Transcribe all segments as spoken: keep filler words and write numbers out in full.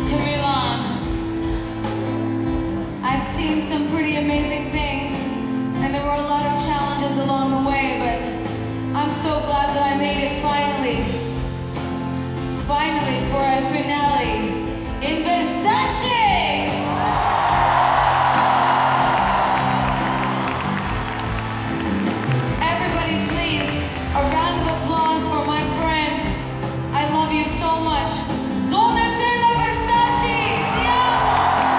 to Milan. I've seen some pretty amazing things, and there were a lot of challenges along the way, but I'm so glad that I made it finally. Finally, for our finale in Versace! Everybody, please, a round of applause for my friend. I love you so much. Donatella Versace! Ti amo!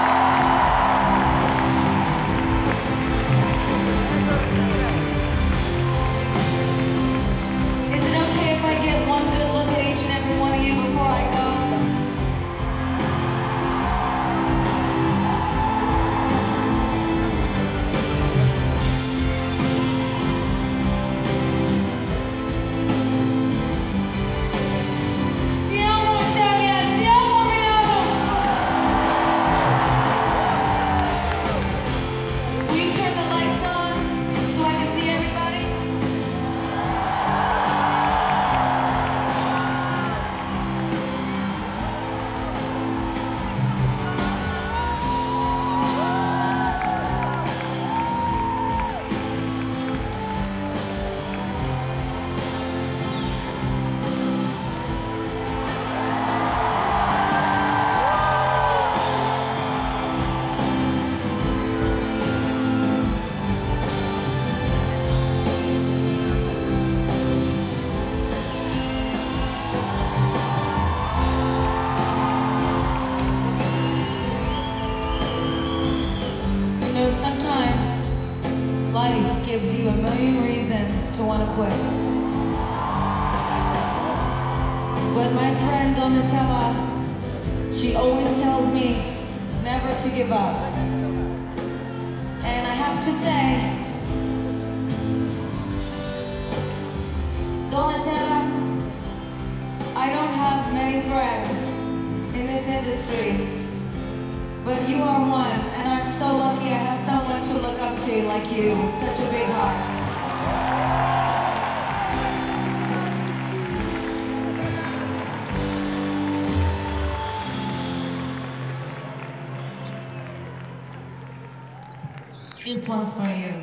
Is it okay if I get one good look at each and every one of you before I go? Sometimes life gives you a million reasons to want to quit. But my friend Donatella, she always tells me never to give up. And I have to say, Donatella, I don't have many friends in this industry, but you are one, and I'm so lucky I have someone to look up to like you. It's such a big heart. This one's for you.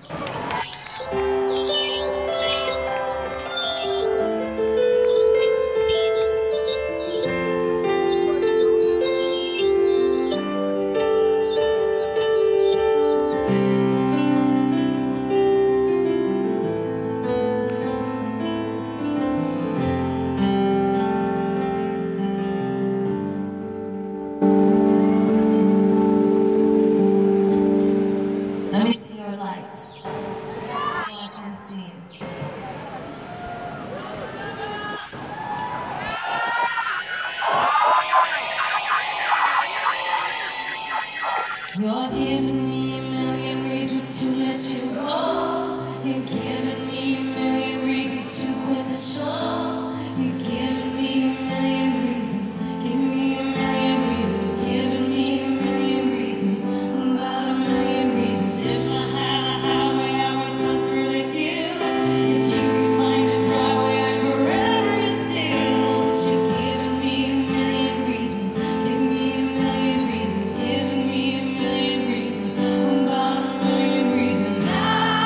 Let me see your lights, so I can see you. You're giving me a million reasons to let you go. You're giving me a million reasons to quit the show. You're giving me a million reasons. Give me a million reasons. Giving me a million reasons. About a million reasons. If I had a highway, I would run through the hills. If you could find a driveway, I'd forever be still. But you're giving me a million reasons. Give me a million reasons. Giving me a million reasons. About a million reasons. I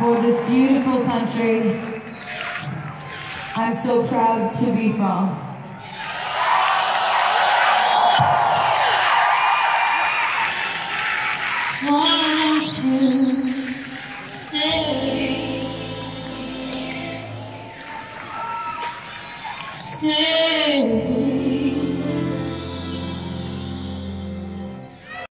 for this beautiful country I'm so proud to be from. Why don't you stay? Stay.